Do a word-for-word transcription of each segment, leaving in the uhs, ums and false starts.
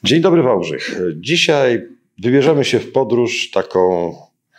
Dzień dobry, Wałbrzych. Dzisiaj wybierzemy się w podróż taką,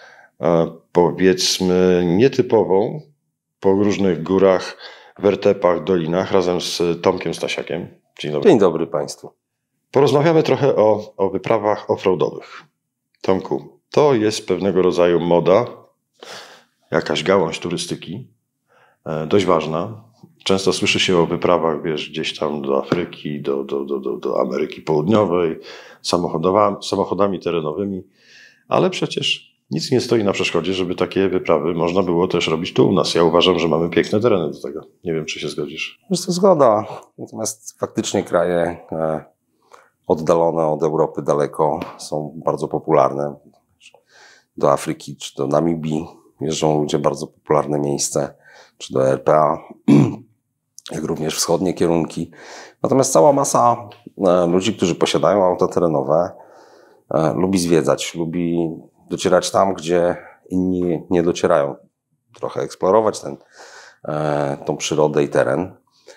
powiedzmy, nietypową, po różnych górach, wertepach, dolinach, razem z Tomkiem Stasiakiem. Dzień dobry. Dzień dobry Państwu. Porozmawiamy trochę o, o wyprawach offroadowych. Tomku, to jest pewnego rodzaju moda, jakaś gałąź turystyki, dość ważna. Często słyszy się o wyprawach, wiesz, gdzieś tam do Afryki, do, do, do, do, do Ameryki Południowej, samochodami, samochodami terenowymi, ale przecież nic nie stoi na przeszkodzie, żeby takie wyprawy można było też robić tu u nas. Ja uważam, że mamy piękne tereny do tego. Nie wiem, czy się zgodzisz. Jest to zgoda. Natomiast faktycznie kraje e, oddalone od Europy daleko są bardzo popularne. Do Afryki czy do Namibii jeżdżą ludzie, bardzo popularne miejsce, czy do R P A, jak również wschodnie kierunki. Natomiast cała masa e, ludzi, którzy posiadają auta terenowe, e, lubi zwiedzać, lubi docierać tam, gdzie inni nie docierają. Trochę eksplorować ten, e, tą przyrodę i teren.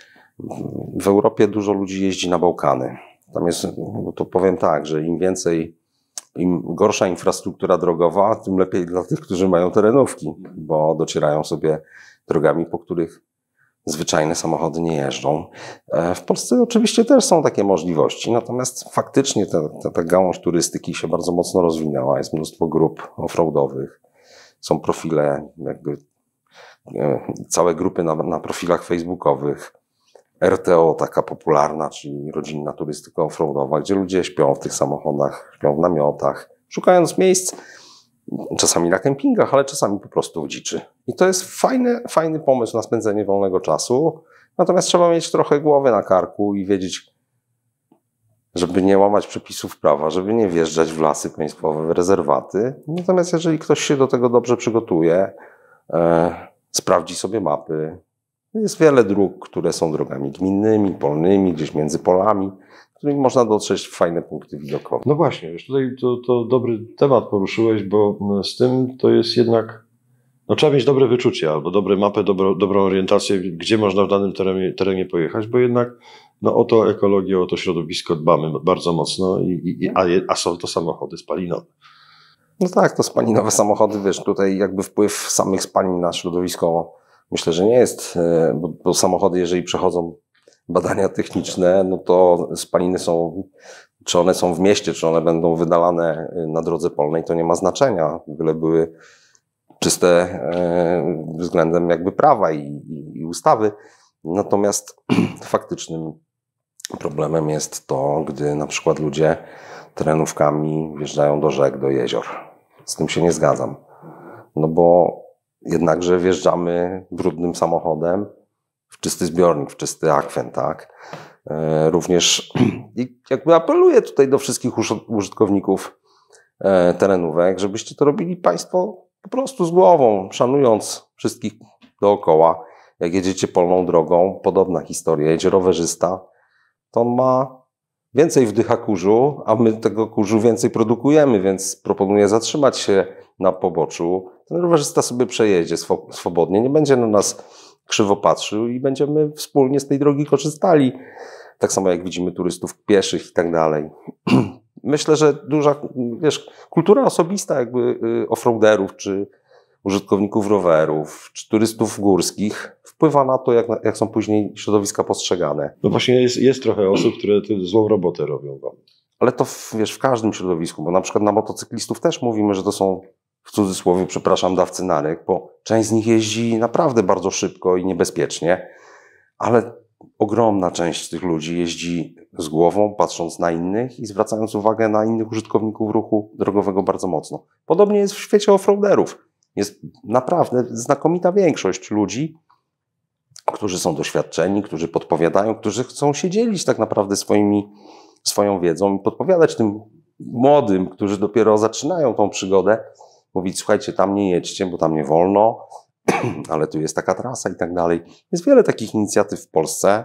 W Europie dużo ludzi jeździ na Bałkany. Tam jest, no to powiem tak, że im więcej, im gorsza infrastruktura drogowa, tym lepiej dla tych, którzy mają terenówki, bo docierają sobie drogami, po których zwyczajne samochody nie jeżdżą. W Polsce oczywiście też są takie możliwości, natomiast faktycznie ta, ta, ta gałąź turystyki się bardzo mocno rozwinęła. Jest mnóstwo grup offroadowych, są profile, jakby całe grupy na, na profilach facebookowych. R T O taka popularna, czyli rodzinna turystyka offroadowa, gdzie ludzie śpią w tych samochodach, śpią w namiotach, szukając miejsc, czasami na kempingach, ale czasami po prostu w dziczy. I to jest fajny, fajny pomysł na spędzenie wolnego czasu, natomiast trzeba mieć trochę głowy na karku i wiedzieć, żeby nie łamać przepisów prawa, żeby nie wjeżdżać w lasy państwowe, w rezerwaty. Natomiast jeżeli ktoś się do tego dobrze przygotuje, e, sprawdzi sobie mapy, jest wiele dróg, które są drogami gminnymi, polnymi, gdzieś między polami, którymi można dotrzeć w fajne punkty widokowe. No właśnie, wiesz, tutaj to, to dobry temat poruszyłeś, bo z tym to jest jednak, no trzeba mieć dobre wyczucie albo dobre mapy, dobro, dobrą orientację, gdzie można w danym terenie, terenie pojechać, bo jednak no, o to ekologię, o to środowisko dbamy bardzo mocno, i, i, a, je, a są to samochody spalinowe. No tak, to spalinowe samochody, wiesz, tutaj jakby wpływ samych spalin na środowisko myślę, że nie jest, bo, bo samochody, jeżeli przechodzą badania techniczne, no to spaliny są, czy one są w mieście, czy one będą wydalane na drodze polnej, to nie ma znaczenia, byle były czyste e, względem jakby prawa i, i, i ustawy. Natomiast faktycznym problemem jest to, gdy na przykład ludzie terenówkami wjeżdżają do rzek, do jezior. Z tym się nie zgadzam. No bo jednakże wjeżdżamy brudnym samochodem w czysty zbiornik, w czysty akwen, tak? E, również i jakby apeluję tutaj do wszystkich użytkowników e, terenówek, żebyście to robili Państwo po prostu z głową, szanując wszystkich dookoła. Jak jedziecie polną drogą, podobna historia, jedzie rowerzysta, to on ma więcej wdycha kurzu, a my tego kurzu więcej produkujemy, więc proponuję zatrzymać się na poboczu. Ten rowerzysta sobie przejedzie swobodnie, nie będzie na nas krzywo patrzył i będziemy wspólnie z tej drogi korzystali. Tak samo jak widzimy turystów pieszych i tak dalej. Myślę, że duża, wiesz, kultura osobista jakby offroaderów, czy użytkowników rowerów, czy turystów górskich wpływa na to, jak, jak są później środowiska postrzegane. No właśnie jest, jest trochę osób, które tę złą robotę robią wam. Ale to w, wiesz, w każdym środowisku, bo na przykład na motocyklistów też mówimy, że to są, w cudzysłowie, przepraszam, dawcy naryk, bo część z nich jeździ naprawdę bardzo szybko i niebezpiecznie, ale ogromna część tych ludzi jeździ z głową, patrząc na innych i zwracając uwagę na innych użytkowników ruchu drogowego bardzo mocno. Podobnie jest w świecie offroaderów. Jest naprawdę znakomita większość ludzi, którzy są doświadczeni, którzy podpowiadają, którzy chcą się dzielić tak naprawdę swoimi, swoją wiedzą i podpowiadać tym młodym, którzy dopiero zaczynają tą przygodę, mówić: słuchajcie, tam nie jedźcie, bo tam nie wolno, ale tu jest taka trasa i tak dalej. Jest wiele takich inicjatyw w Polsce,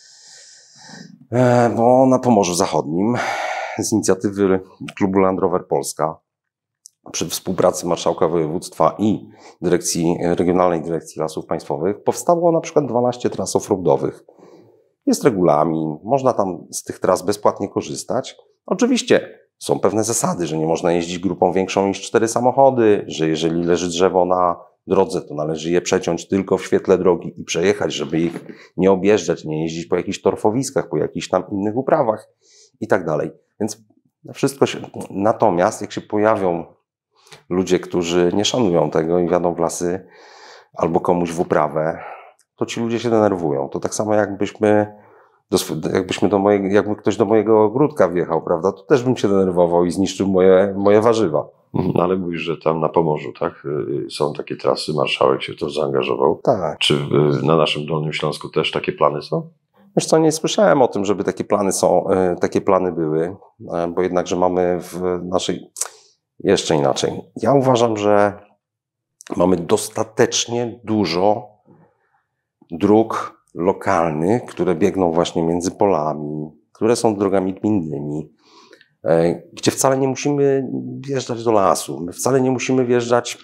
bo na Pomorzu Zachodnim z inicjatywy klubu Land Rover Polska przy współpracy Marszałka Województwa i dyrekcji, Regionalnej Dyrekcji Lasów Państwowych powstało na przykład dwanaście tras offroadowych. Jest regulamin, można tam z tych tras bezpłatnie korzystać. Oczywiście są pewne zasady, że nie można jeździć grupą większą niż cztery samochody, że jeżeli leży drzewo na drodze, to należy je przeciąć tylko w świetle drogi i przejechać, żeby ich nie objeżdżać, nie jeździć po jakichś torfowiskach, po jakichś tam innych uprawach i tak dalej. Więc wszystko się... Natomiast jak się pojawią ludzie, którzy nie szanują tego i wjadą w lasy albo komuś w uprawę, to ci ludzie się denerwują. To tak samo jakbyśmy, do, jakbyśmy do mojego, jakby ktoś do mojego ogródka wjechał, prawda, to też bym się denerwował i zniszczył moje, moje warzywa. No ale mówisz, że tam na Pomorzu, tak? Są takie trasy, marszałek się w to zaangażował. Tak. Czy na naszym Dolnym Śląsku też takie plany są? Wiesz co, nie słyszałem o tym, żeby takie plany są, takie plany były, bo jednakże mamy w naszej... Jeszcze inaczej. Ja uważam, że mamy dostatecznie dużo dróg lokalnych, które biegną właśnie między polami, które są drogami gminnymi, gdzie wcale nie musimy wjeżdżać do lasu. My wcale nie musimy wjeżdżać,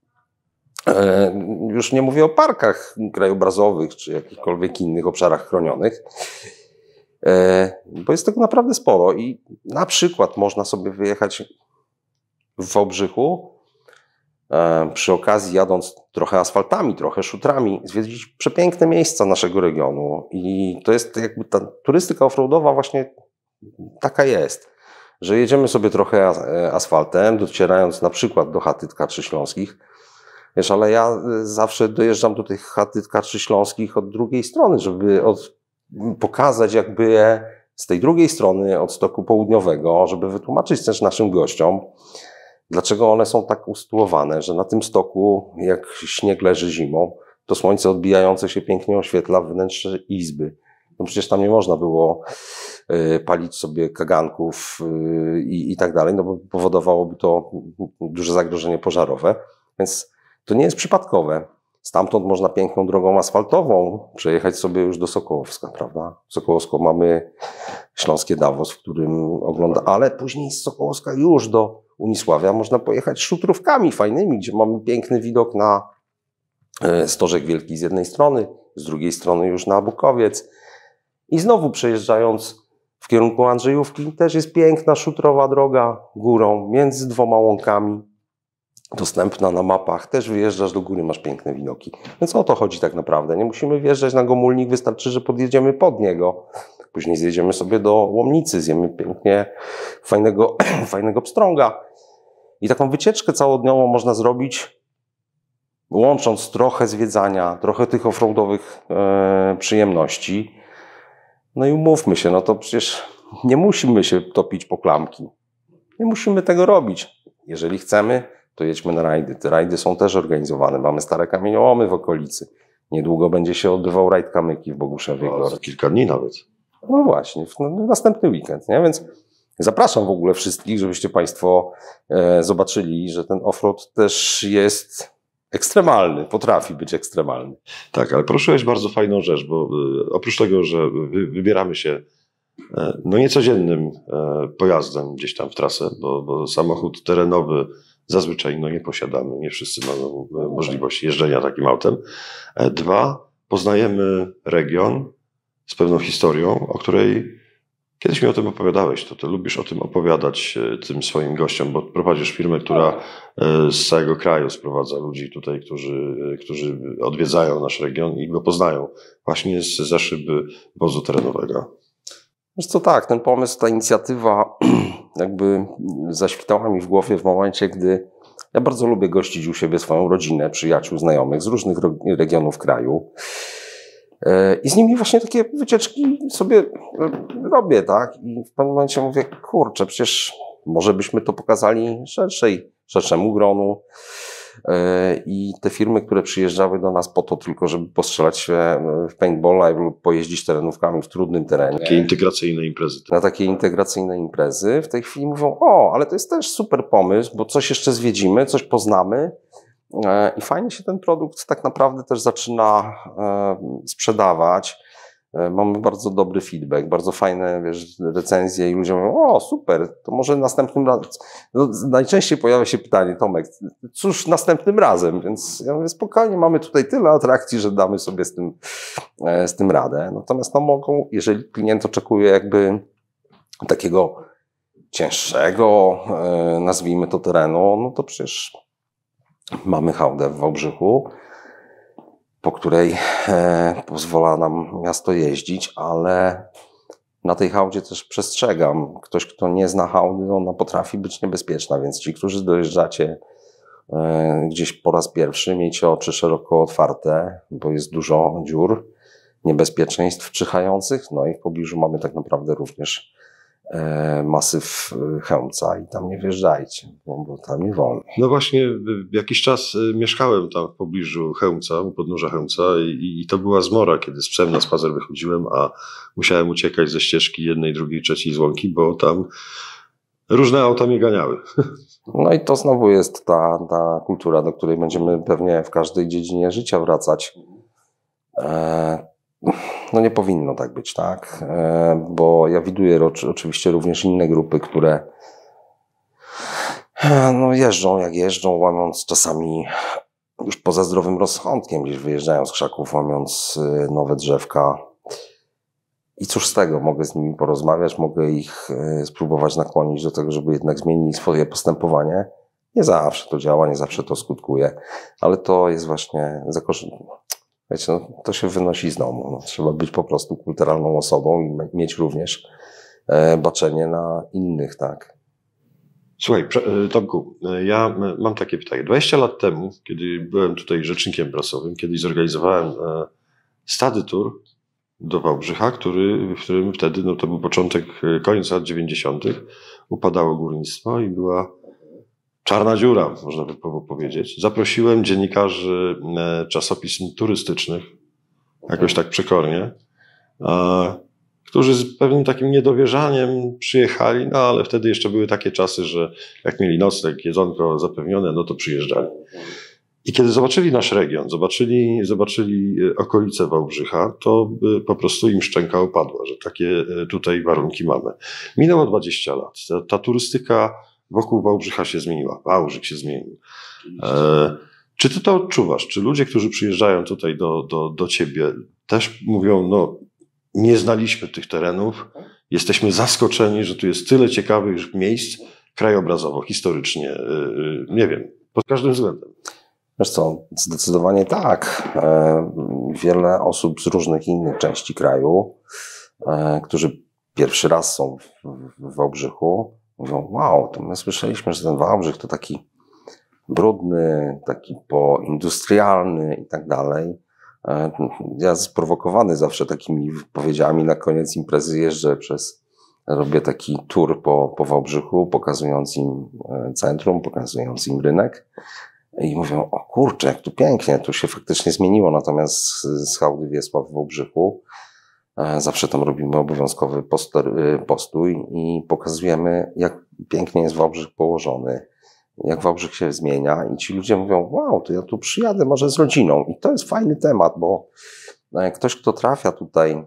już nie mówię o parkach krajobrazowych czy jakichkolwiek innych obszarach chronionych, bo jest tego naprawdę sporo i na przykład można sobie wyjechać w Wałbrzychu, przy okazji jadąc trochę asfaltami, trochę szutrami, zwiedzić przepiękne miejsca naszego regionu. I to jest jakby ta turystyka offroadowa właśnie taka jest, że jedziemy sobie trochę asfaltem, docierając na przykład do chaty Tkaczy Śląskich. Wiesz, ale ja zawsze dojeżdżam do tych chaty Tkaczy Śląskich od drugiej strony, żeby od, pokazać jakby je z tej drugiej strony, od stoku południowego, żeby wytłumaczyć też naszym gościom, dlaczego one są tak usytuowane, że na tym stoku, jak śnieg leży zimą, to słońce odbijające się pięknie oświetla wnętrze izby. No przecież tam nie można było y, palić sobie kaganków y, i, i tak dalej, no bo powodowałoby to duże zagrożenie pożarowe. Więc to nie jest przypadkowe. Stamtąd można piękną drogą asfaltową przejechać sobie już do Sokołowska, prawda? W Sokołowsku mamy Śląskie Davos, w którym ogląda, ale później z Sokołowska już do Unisławia można pojechać szutrówkami fajnymi, gdzie mamy piękny widok na Stożek Wielki z jednej strony, z drugiej strony już na Bukowiec. I znowu przejeżdżając w kierunku Andrzejówki też jest piękna szutrowa droga górą między dwoma łąkami, dostępna na mapach. Też wyjeżdżasz do góry, masz piękne widoki. Więc o to chodzi tak naprawdę. Nie musimy wjeżdżać na Gomulnik, wystarczy, że podjedziemy pod niego. Później zjedziemy sobie do Łomnicy, zjemy pięknie fajnego, fajnego pstrąga. I taką wycieczkę całodniową można zrobić, łącząc trochę zwiedzania, trochę tych offroadowych e, przyjemności. No i umówmy się, no to przecież nie musimy się topić po klamki. Nie musimy tego robić. Jeżeli chcemy, to jedźmy na rajdy. Te rajdy są też organizowane. Mamy stare kamieniołomy w okolicy. Niedługo będzie się odbywał rajd Kamyki w Boguszewie. No, za kilka dni nawet. No właśnie, w następny weekend, nie? Więc zapraszam w ogóle wszystkich, żebyście Państwo e, zobaczyli, że ten offroad też jest ekstremalny, potrafi być ekstremalny. Tak, ale poruszyłeś bardzo fajną rzecz, bo y, oprócz tego, że wy, wybieramy się y, no niecodziennym y, pojazdem gdzieś tam w trasę, bo, bo samochód terenowy zazwyczaj no, nie posiadamy, nie wszyscy mają y, możliwość jeżdżenia takim autem. E, dwa, poznajemy region z pewną historią, o której kiedyś mi o tym opowiadałeś, to ty lubisz o tym opowiadać tym swoim gościom, bo prowadzisz firmę, która z całego kraju sprowadza ludzi tutaj, którzy, którzy odwiedzają nasz region i go poznają właśnie zza szyby wozu terenowego. Wiesz co, tak, ten pomysł, ta inicjatywa jakby zaświtała mi w głowie w momencie, gdy ja bardzo lubię gościć u siebie swoją rodzinę, przyjaciół, znajomych z różnych regionów kraju. I z nimi właśnie takie wycieczki sobie robię, tak? I w pewnym momencie mówię, kurczę, przecież może byśmy to pokazali szerszej, szerszemu gronu. I te firmy, które przyjeżdżały do nas po to tylko, żeby postrzelać się w paintballa lub pojeździć terenówkami w trudnym terenie. Takie integracyjne imprezy. Na takie integracyjne imprezy. W tej chwili mówią, o, ale to jest też super pomysł, bo coś jeszcze zwiedzimy, coś poznamy. I fajnie się ten produkt tak naprawdę też zaczyna sprzedawać. Mamy bardzo dobry feedback, bardzo fajne, wiesz, recenzje i ludzie mówią, o super, to może następnym razem. No, najczęściej pojawia się pytanie, Tomek, cóż następnym razem? Więc ja mówię, spokojnie, mamy tutaj tyle atrakcji, że damy sobie z tym, z tym radę. Natomiast no mogą, jeżeli klient oczekuje jakby takiego cięższego, nazwijmy to, terenu, no to przecież mamy hałdę w Wałbrzychu, po której pozwala nam miasto jeździć, ale na tej hałdzie też przestrzegam. Ktoś, kto nie zna hałdy, ona potrafi być niebezpieczna, więc ci, którzy dojeżdżacie gdzieś po raz pierwszy, miejcie oczy szeroko otwarte, bo jest dużo dziur, niebezpieczeństw czyhających, no i w pobliżu mamy tak naprawdę również masyw Chełmca i tam nie wjeżdżajcie, bo, bo tam nie wolno. No właśnie, jakiś czas mieszkałem tam w pobliżu Chełmca, u podnóża Chełmca i, i to była zmora, kiedy z psem na spacer wychodziłem, a musiałem uciekać ze ścieżki jednej, drugiej, trzeciej z łąki, bo tam różne auta mnie ganiały. No i to znowu jest ta, ta kultura, do której będziemy pewnie w każdej dziedzinie życia wracać. E No nie powinno tak być, tak? Bo ja widuję oczywiście również inne grupy, które no jeżdżą jak jeżdżą, łamiąc czasami już poza zdrowym rozsądkiem, gdzieś wyjeżdżają z krzaków, łamiąc nowe drzewka. I cóż z tego? Mogę z nimi porozmawiać, mogę ich spróbować nakłonić do tego, żeby jednak zmienili swoje postępowanie. Nie zawsze to działa, nie zawsze to skutkuje, ale to jest właśnie zakorzenione. Wiecie, no, to się wynosi z domu. No, trzeba być po prostu kulturalną osobą i mieć również e, baczenie na innych, tak. Słuchaj, Tomku, ja mam takie pytanie. dwadzieścia lat temu, kiedy byłem tutaj rzecznikiem prasowym, kiedyś zorganizowałem e, Study Tour do Wałbrzycha, który, w którym wtedy, no to był początek, koniec lat dziewięćdziesiątych, upadało górnictwo i była czarna dziura, można by powiedzieć. Zaprosiłem dziennikarzy czasopism turystycznych, jakoś tak przekornie, którzy z pewnym takim niedowierzaniem przyjechali, no ale wtedy jeszcze były takie czasy, że jak mieli nocleg, jedzonko zapewnione, no to przyjeżdżali. I kiedy zobaczyli nasz region, zobaczyli, zobaczyli okolice Wałbrzycha, to po prostu im szczęka opadła, że takie tutaj warunki mamy. Minęło dwadzieścia lat. Ta, ta turystyka wokół Wałbrzycha się zmieniła. Wałbrzych się zmienił. E, czy ty to odczuwasz? Czy ludzie, którzy przyjeżdżają tutaj do, do, do ciebie, też mówią, no nie znaliśmy tych terenów, jesteśmy zaskoczeni, że tu jest tyle ciekawych miejsc krajobrazowo, historycznie, e, nie wiem, pod każdym względem. Wiesz co, zdecydowanie tak. E, wiele osób z różnych innych części kraju, e, którzy pierwszy raz są w, w Wałbrzychu, mówią, wow, to my słyszeliśmy, że ten Wałbrzych to taki brudny, taki poindustrialny i tak dalej. Ja sprowokowany zawsze takimi wypowiedziami na koniec imprezy jeżdżę przez, robię taki tour po, po Wałbrzychu, pokazując im centrum, pokazując im rynek i mówią, o kurczę, jak tu pięknie, tu się faktycznie zmieniło, natomiast z hałdy Wiesław w Wałbrzychu zawsze tam robimy obowiązkowy poster, postój i pokazujemy, jak pięknie jest Wałbrzych położony, jak Wałbrzych się zmienia i ci ludzie mówią, wow, to ja tu przyjadę może z rodziną. I to jest fajny temat, bo ktoś, kto trafia tutaj,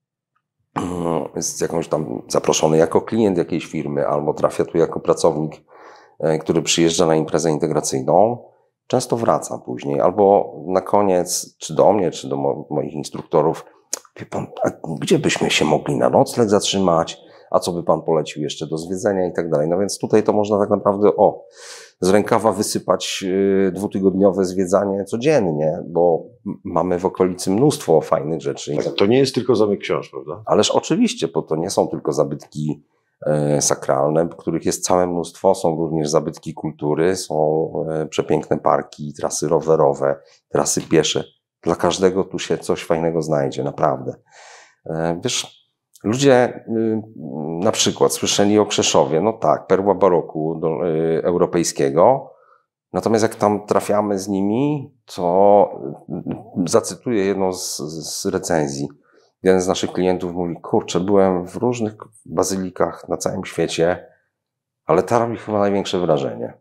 jest jakąś tam zaproszony jako klient jakiejś firmy albo trafia tu jako pracownik, który przyjeżdża na imprezę integracyjną, często wraca później albo na koniec, czy do mnie, czy do mo- moich instruktorów, wie pan, a gdzie byśmy się mogli na nocleg zatrzymać, a co by pan polecił jeszcze do zwiedzenia i tak dalej. No więc tutaj to można tak naprawdę, o, z rękawa wysypać dwutygodniowe zwiedzanie codziennie, bo mamy w okolicy mnóstwo fajnych rzeczy. Tak, to nie jest tylko zamek książ, prawda? Ależ oczywiście, bo to nie są tylko zabytki e, sakralne, których jest całe mnóstwo, są również zabytki kultury, są e, przepiękne parki, trasy rowerowe, trasy piesze. Dla każdego tu się coś fajnego znajdzie, naprawdę. E, wiesz, ludzie y, na przykład słyszeli o Krzeszowie, no tak, perła baroku do, y, europejskiego, natomiast jak tam trafiamy z nimi, to y, zacytuję jedną z, z recenzji. Jeden z naszych klientów mówi, kurczę, byłem w różnych bazylikach na całym świecie, ale ta robi chyba największe wrażenie.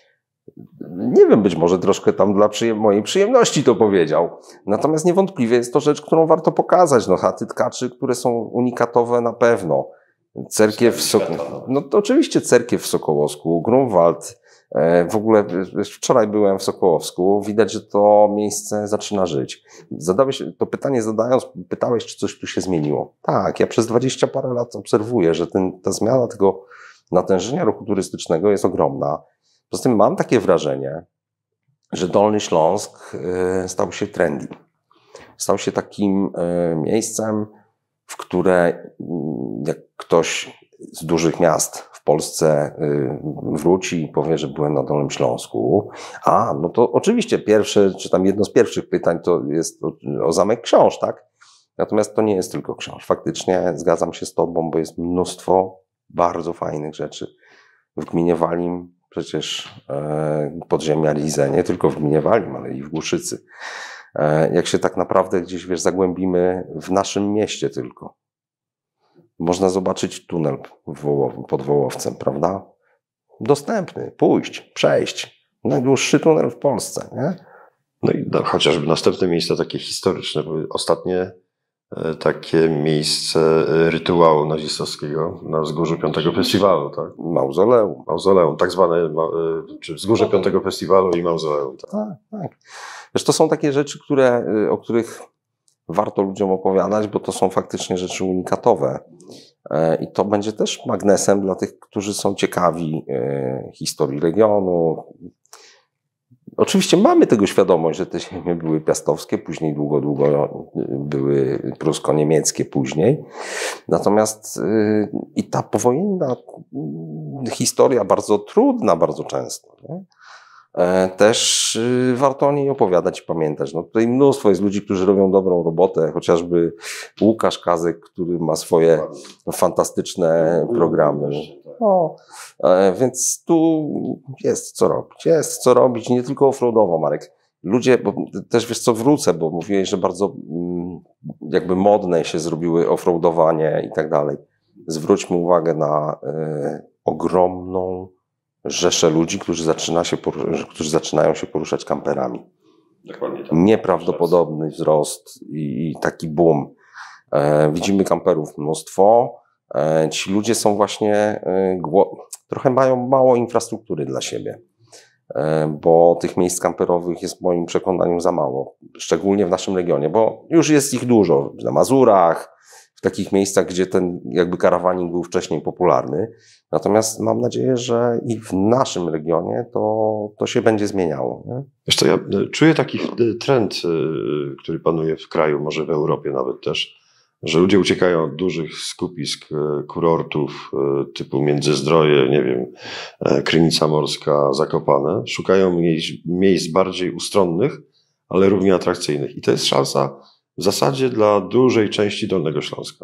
Nie wiem, być może troszkę tam dla przyjem- mojej przyjemności to powiedział. Natomiast niewątpliwie jest to rzecz, którą warto pokazać. No, chaty tkaczy, które są unikatowe na pewno. Cerkiew w Sokołowsku. No to oczywiście cerkiew w Sokołowsku, Grunwald. W ogóle wczoraj byłem w Sokołowsku. Widać, że to miejsce zaczyna żyć. Zadałeś to pytanie zadając, pytałeś, czy coś tu się zmieniło. Tak, ja przez dwadzieścia parę lat obserwuję, że ten, ta zmiana tego natężenia ruchu turystycznego jest ogromna. Poza tym mam takie wrażenie, że Dolny Śląsk stał się trendy. Stał się takim miejscem, w które jak ktoś z dużych miast w Polsce wróci i powie, że byłem na Dolnym Śląsku, a no to oczywiście pierwsze, czy tam jedno z pierwszych pytań to jest o, o Zamek Książ, tak? Natomiast to nie jest tylko książ. Faktycznie zgadzam się z tobą, bo jest mnóstwo bardzo fajnych rzeczy. W gminie Walim przecież e, podziemia Lize, nie tylko w gminie Walim, ale i w Głuszycy. E, jak się tak naprawdę gdzieś, wiesz, zagłębimy w naszym mieście tylko, można zobaczyć tunel Wołow, pod Wołowcem, prawda? Dostępny, pójść, przejść. Najdłuższy tunel w Polsce, nie? No i no, chociażby następne miejsca takie historyczne, bo ostatnie e, takie miejsce rytuału nazistowskiego na wzgórzu Piątego Festiwalu, tak? Mauzoleum. Mauzoleum, tak zwane, ma, e, czy wzgórze Piątego Festiwalu i mauzoleum. Tak, tak. tak. Wiesz, to są takie rzeczy, które, o których warto ludziom opowiadać, bo to są faktycznie rzeczy unikatowe. I to będzie też magnesem dla tych, którzy są ciekawi historii regionu. Oczywiście mamy tego świadomość, że te ziemie były piastowskie, później długo, długo były prusko-niemieckie później. Natomiast i ta powojenna historia, bardzo trudna bardzo często, nie? Też warto o niej opowiadać i pamiętać. No tutaj mnóstwo jest ludzi, którzy robią dobrą robotę, chociażby Łukasz Kazek, który ma swoje fantastyczne programy. No, więc tu jest co robić. Jest co robić, nie tylko offroadowo, Marek. Ludzie, bo też wiesz co, wrócę, bo mówiłeś, że bardzo jakby modne się zrobiły offroadowanie i tak dalej. Zwróćmy uwagę na y, ogromną rzeszę ludzi, którzy, zaczyna się poruszać, którzy zaczynają się poruszać kamperami. Dokładnie tak. Nieprawdopodobny wzrost i, i taki boom. E, widzimy kamperów mnóstwo. E, ci ludzie są właśnie, e, gło- trochę mają mało infrastruktury dla siebie, e, bo tych miejsc kamperowych jest w moim przekonaniu za mało. Szczególnie w naszym regionie, bo już jest ich dużo. Na Mazurach, w takich miejscach, gdzie ten jakby karawaning był wcześniej popularny. Natomiast mam nadzieję, że i w naszym regionie to, to się będzie zmieniało. Nie? Wiesz co, ja czuję taki trend, który panuje w kraju, może w Europie nawet też, że ludzie uciekają od dużych skupisk kurortów typu Międzyzdroje, nie wiem, Krynica Morska, Zakopane. Szukają miejsc, miejsc bardziej ustronnych, ale równie atrakcyjnych. I to jest szansa w zasadzie dla dużej części Dolnego Śląska.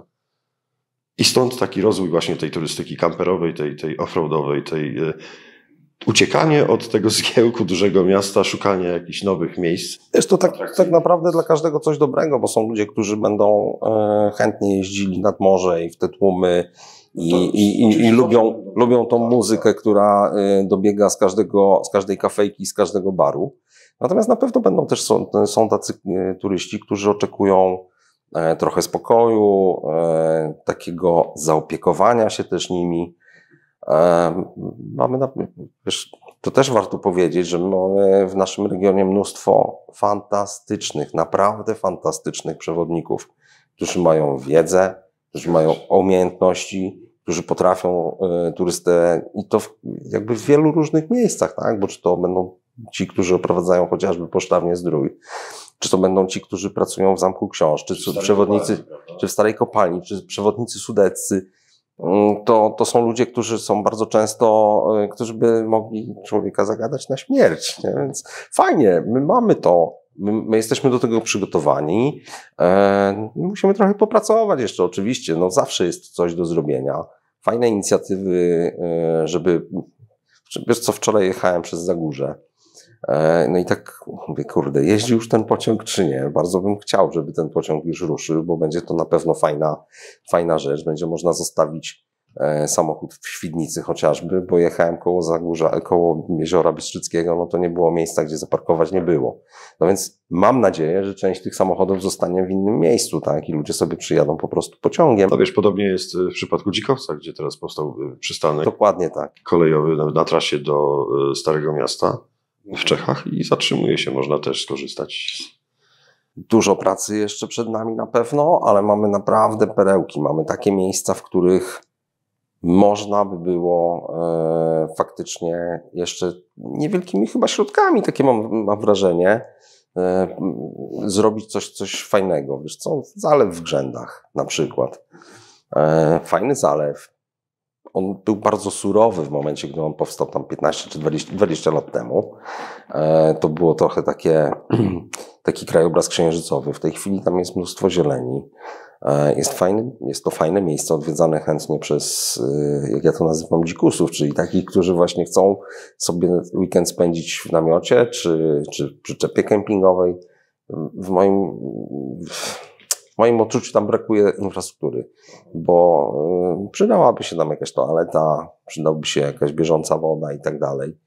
I stąd taki rozwój właśnie tej turystyki kamperowej, tej, tej offroadowej, tej e, uciekanie od tego zgiełku dużego miasta, szukanie jakichś nowych miejsc. Jest to tak, tak naprawdę dla każdego coś dobrego, bo są ludzie, którzy będą e, chętnie jeździli nad morze i w te tłumy i, i, i, i lubią, lubią tą muzykę, która e, dobiega z każdego, z każdej kafejki, z każdego baru. Natomiast na pewno będą też są, są tacy turyści, którzy oczekują e, trochę spokoju, e, takiego zaopiekowania się też nimi. E, mamy, na, wiesz, to też warto powiedzieć, że mamy w naszym regionie mnóstwo fantastycznych, naprawdę fantastycznych przewodników, którzy mają wiedzę, którzy mają umiejętności, którzy potrafią e, turystę i to w, jakby w wielu różnych miejscach, tak? Bo czy to będą ci, którzy oprowadzają chociażby Pocztownię Zdrój, czy to będą ci, którzy pracują w Zamku Książ, czy, czy przewodnicy, kopalni, czy w Starej Kopalni, czy przewodnicy sudeccy, to, to są ludzie, którzy są bardzo często, którzy by mogli człowieka zagadać na śmierć, nie? Więc fajnie, my mamy to, my, my jesteśmy do tego przygotowani, e, musimy trochę popracować jeszcze oczywiście, no zawsze jest coś do zrobienia, fajne inicjatywy, e, żeby, wiesz co, wczoraj jechałem przez Zagórze. No i tak mówię, kurde, jeździ już ten pociąg czy nie? Bardzo bym chciał, żeby ten pociąg już ruszył, bo będzie to na pewno fajna, fajna rzecz. Będzie można zostawić samochód w Świdnicy chociażby, bo jechałem koło Zagórza, koło Jeziora Bystrzyckiego, no to nie było miejsca, gdzie zaparkować nie było. No więc mam nadzieję, że część tych samochodów zostanie w innym miejscu, tak? I ludzie sobie przyjadą po prostu pociągiem. No wiesz, podobnie jest w przypadku Dzikowca, gdzie teraz powstał przystanek Dokładnie tak. kolejowy na, na trasie do Starego Miasta w Czechach i zatrzymuje się, można też skorzystać. Dużo pracy jeszcze przed nami na pewno, ale mamy naprawdę perełki. Mamy takie miejsca, w których można by było e, faktycznie jeszcze niewielkimi chyba środkami, takie mam, mam wrażenie, e, zrobić coś, coś fajnego. Wiesz co, zalew w Grzędach na przykład. E, fajny zalew. On był bardzo surowy w momencie, gdy on powstał tam piętnaście czy dwadzieścia lat temu. E, to było trochę takie, taki krajobraz księżycowy. W tej chwili tam jest mnóstwo zieleni. Jest, fajny, jest to fajne miejsce, odwiedzane chętnie przez, jak ja to nazywam, dzikusów, czyli takich, którzy właśnie chcą sobie weekend spędzić w namiocie czy, czy przyczepie kempingowej. W moim, w moim odczuciu tam brakuje infrastruktury, bo przydałaby się tam jakaś toaleta, przydałaby się jakaś bieżąca woda i tak dalej.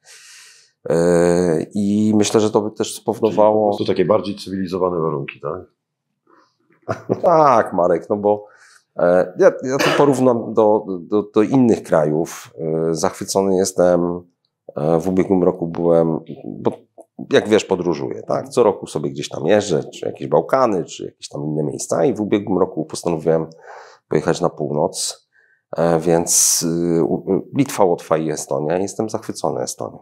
I myślę, że to by też spowodowało... To takie bardziej cywilizowane warunki, tak? Tak, Marek, no bo e, ja, ja to porównam do, do, do innych krajów. E, zachwycony jestem, e, w ubiegłym roku byłem, bo jak wiesz, podróżuję, tak? Co roku sobie gdzieś tam jeżdżę, czy jakieś Bałkany, czy jakieś tam inne miejsca i w ubiegłym roku postanowiłem pojechać na północ, e, więc e, Litwa, Łotwa i Estonia. Jestem zachwycony Estonią.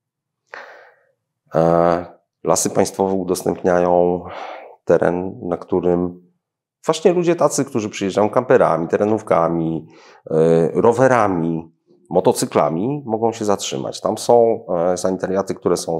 E, lasy państwowe udostępniają teren, na którym właśnie ludzie tacy, którzy przyjeżdżają kamperami, terenówkami, rowerami, motocyklami, mogą się zatrzymać. Tam są sanitariaty, które są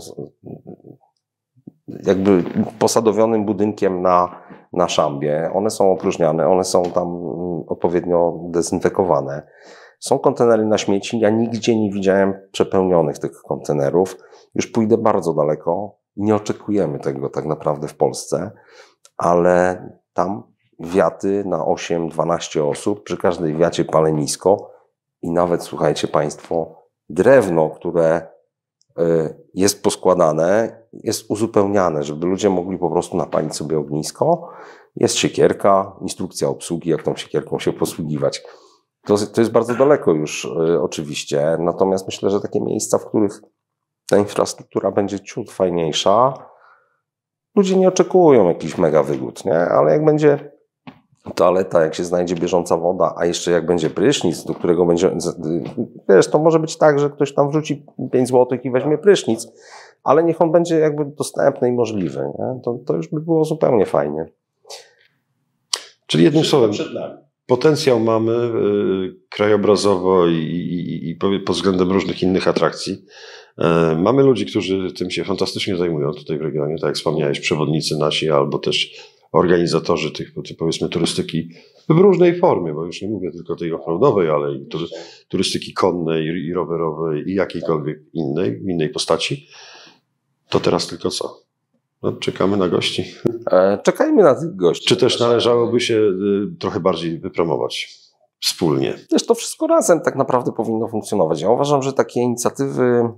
jakby posadowionym budynkiem na, na szambie. One są opróżniane, one są tam odpowiednio dezynfekowane. Są kontenery na śmieci. Ja nigdzie nie widziałem przepełnionych tych kontenerów. Już pójdę bardzo daleko i nie oczekujemy tego tak naprawdę w Polsce, ale tam wiaty na osiem dwanaście osób, przy każdej wiacie palenisko i nawet, słuchajcie Państwo, drewno, które jest poskładane, jest uzupełniane, żeby ludzie mogli po prostu napalić sobie ognisko. Jest siekierka, instrukcja obsługi, jak tą siekierką się posługiwać. To, to jest bardzo daleko już oczywiście, natomiast myślę, że takie miejsca, w których ta infrastruktura będzie ciut fajniejsza, ludzie nie oczekują jakichś mega wygód, nie? Ale jak będzie toaleta, jak się znajdzie bieżąca woda, a jeszcze jak będzie prysznic, do którego będzie... Wiesz, to może być tak, że ktoś tam wrzuci pięć złotych i weźmie prysznic, ale niech on będzie jakby dostępny i możliwy, nie? To, to już by było zupełnie fajnie. Czyli jednym słowem, potencjał mamy yy, krajobrazowo i, i, i pod względem różnych innych atrakcji. Yy, mamy ludzi, którzy tym się fantastycznie zajmują tutaj w regionie, tak jak wspomniałeś, przewodnicy nasi albo też organizatorzy tych, powiedzmy, turystyki w różnej formie, bo już nie mówię tylko tej offroadowej, ale i turystyki konnej i rowerowej i jakiejkolwiek innej, w innej postaci. To teraz tylko co? No, czekamy na gości. E, czekajmy na tych gości. Czy też należałoby się y, trochę bardziej wypromować wspólnie? Wiesz, to wszystko razem tak naprawdę powinno funkcjonować. Ja uważam, że takie inicjatywy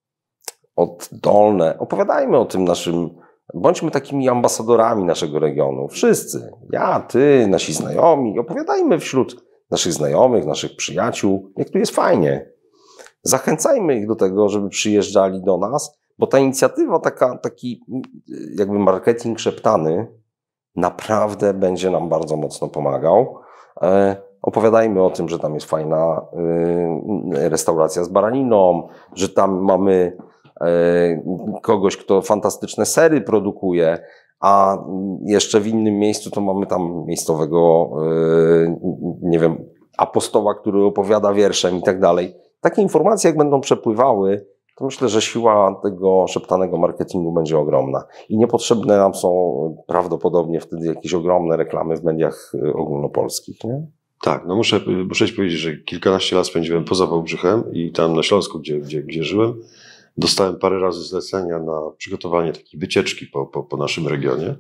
oddolne, opowiadajmy o tym naszym, bądźmy takimi ambasadorami naszego regionu. Wszyscy, ja, ty, nasi znajomi, opowiadajmy wśród naszych znajomych, naszych przyjaciół, jak tu jest fajnie. Zachęcajmy ich do tego, żeby przyjeżdżali do nas, bo ta inicjatywa, taka, taki jakby marketing szeptany, naprawdę będzie nam bardzo mocno pomagał. E, opowiadajmy o tym, że tam jest fajna e, restauracja z baraniną, że tam mamy e, kogoś, kto fantastyczne sery produkuje, a jeszcze w innym miejscu to mamy tam miejscowego, e, nie wiem, apostoła, który opowiada wierszem i tak dalej. Takie informacje, jak będą przepływały, to myślę, że siła tego szeptanego marketingu będzie ogromna. I niepotrzebne nam są prawdopodobnie wtedy jakieś ogromne reklamy w mediach ogólnopolskich, nie? Tak, no muszę, muszę ci powiedzieć, że kilkanaście lat spędziłem poza Wałbrzychem i tam na Śląsku, gdzie, gdzie, gdzie żyłem, dostałem parę razy zlecenia na przygotowanie takiej wycieczki po, po, po naszym regionie.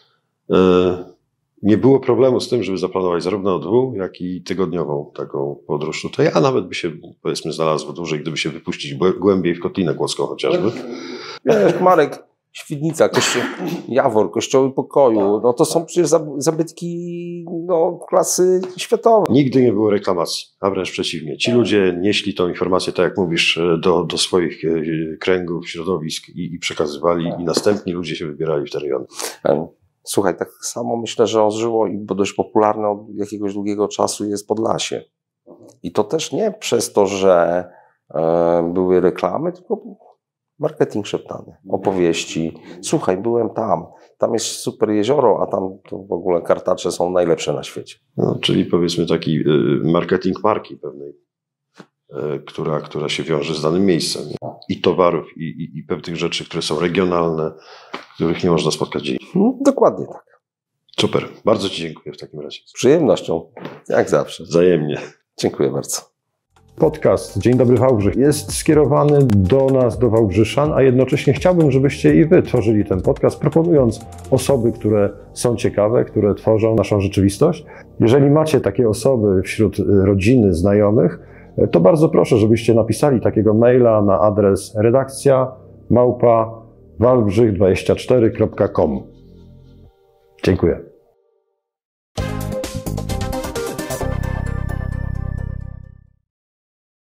Y- Nie było problemu z tym, żeby zaplanować zarówno dwu, jak i tygodniową taką podróż tutaj, a nawet by się, powiedzmy, znalazło dłużej, gdyby się wypuścić głębiej w Kotlinę Kłodzką chociażby. Wiesz, Marek, Świdnica, kościół, Jawor, Kościoły Pokoju, no to są przecież zabytki no, klasy światowej. Nigdy nie było reklamacji, a wręcz przeciwnie. Ci ludzie nieśli tą informację, tak jak mówisz, do, do swoich kręgów, środowisk i, i przekazywali, i następni ludzie się wybierali w te rejony. Słuchaj, tak samo myślę, że ożyło i bo dość popularne od jakiegoś długiego czasu jest Podlasie. I to też nie przez to, że e, były reklamy, tylko marketing szeptany, opowieści. Słuchaj, byłem tam, tam jest super jezioro, a tam to w ogóle kartacze są najlepsze na świecie. No, czyli powiedzmy taki marketing marki pewnej, która, która się wiąże z danym miejscem. I towarów, i, i, i pewnych rzeczy, które są regionalne, których nie można spotkać gdzie indziej. No, dokładnie tak. Super, bardzo Ci dziękuję w takim razie. Z przyjemnością, jak zawsze. Wzajemnie. Dziękuję bardzo. Podcast Dzień Dobry Wałbrzych jest skierowany do nas, do Wałbrzyszan, a jednocześnie chciałbym, żebyście i Wy tworzyli ten podcast, proponując osoby, które są ciekawe, które tworzą naszą rzeczywistość. Jeżeli macie takie osoby wśród rodziny, znajomych, to bardzo proszę, żebyście napisali takiego maila na adres redakcja małpa wałbrzych dwadzieścia cztery kropka com. Dziękuję.